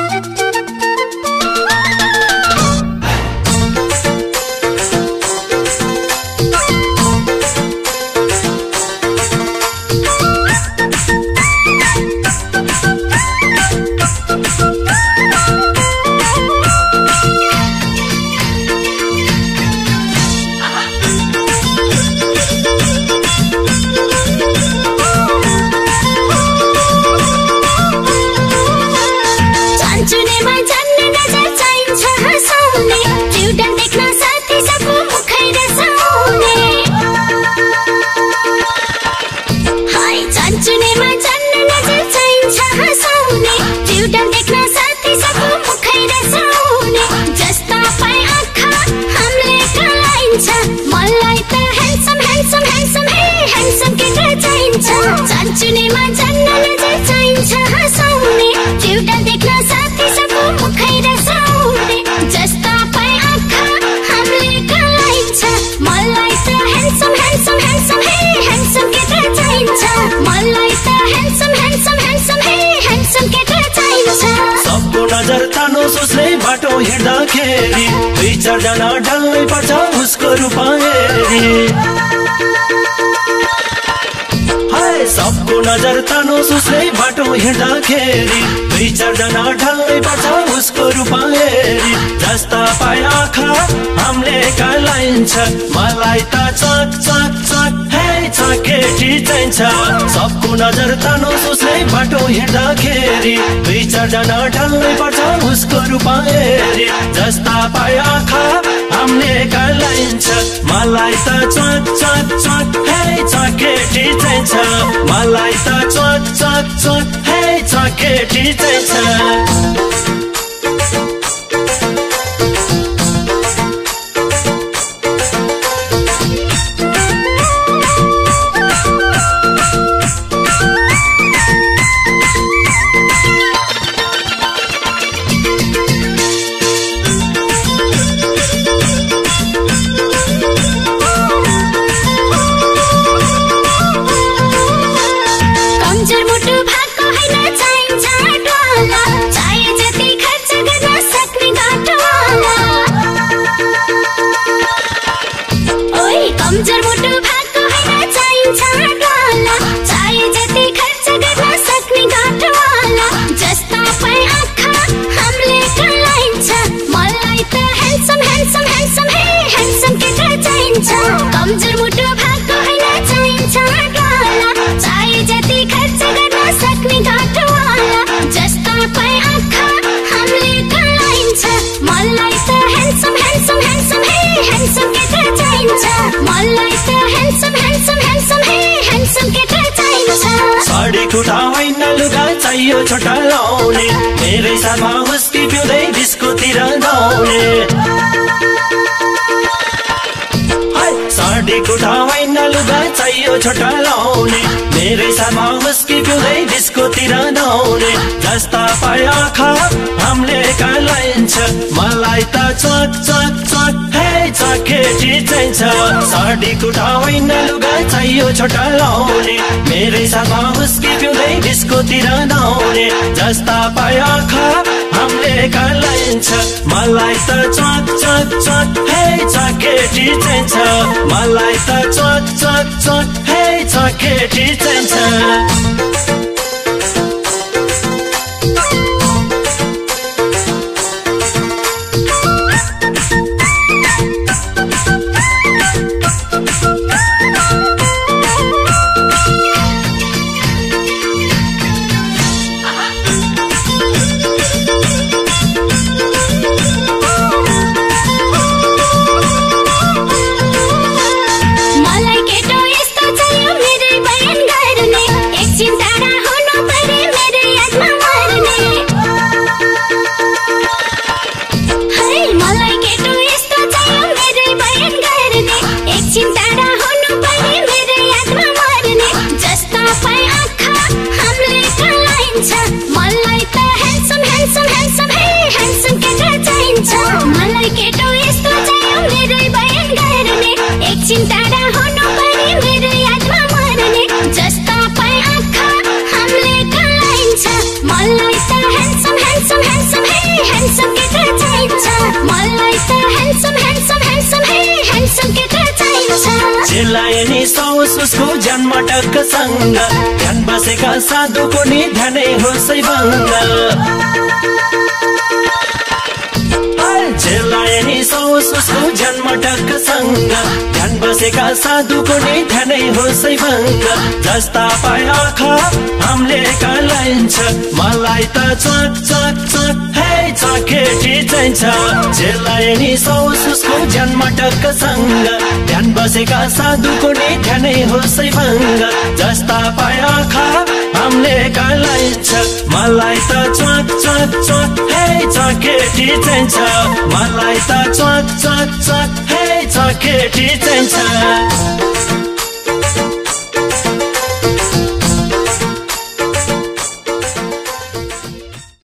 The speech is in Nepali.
हिँड्दाखेरि दुई चारजना डल्लै पर्छ उसको रूपमा हेरी। हाय सबको नजर तानोस् उसले बाटो हिँड्दाखेरि दुई चारजना डल्लै पर्छ उसको रूपमा हेरी। जस्ता पाए आँखा हामीले कहलाइन्छ मलाई त चक चक चक हे चकेटी चाहिन्छ। सबको नजर तानोस् उसले बाटो हिँड्दाखेरि दुई चारजना डल्लै पर्छ उसको रूपमा हेरी। जस्ता पाए आँखा हामीले कहलाइन्छ मलाई त चक चक चक हे चकेटी चाहिन्छ। मलाई त चक चक चक हे चकेटी चाहिन्छ। साडी खुट्टा होइन लुगा चाहियो छोटा लाउने मेरै साथमा हुस्की पिउँदै डिस्कोतिर गाउने। साडी खुट्टा होइन लुगा चाहियो छोटा लाउने मेरै साथमा हुस्की पिउँदै डिस्कोतिर गाउने। जस्ता पाए आँखा हामीले कहलाइन्छ मलाई त चक चक चक हे चकेटी चाहिन्छ। साडी खुट्टा होइन लुगा चाहियो छोटा लाउने मेरै साथमा हुस्की पिउँदै डिस्कोतिर गाउने। जस्ता पाए आँखा हामीले कहलाइन्छ मलाई त चक चक चक हे चकेटी चाहिन्छ। मलाई त चक चक चक हे चकेटी चाहिन्छ। मलाई केटो यस्तो चाहियो मेरै बयान गर्ने एकछिन टाढा चिल्लाए नि सौस उसको जन्म टक्कसँग ध्यान बसेका साधुको नि ध्यानै होसै भङ्ग चिल्लाए नि सौस उसको जन्म टक्कसँग ध्यान बसेका साधुको नि ध्यानै होसै भङ्ग जस्ता पाए आँखा हामीले कालाइन्छ मलाई त चक चक चक हे चकेटी चाहिन्छ चिल्लाए नि सौस उसको जन्म टक्कसँग ध्यान बसेका साधुको नि ध्यानै होसै भङ्ग जस्ता पाए आँखा हामीले कालाइन्छ मलाई त चक चक चक हे चकेटी चाहिन्छ मलाई त चक चक चक हे चकेटी चाहिन्छ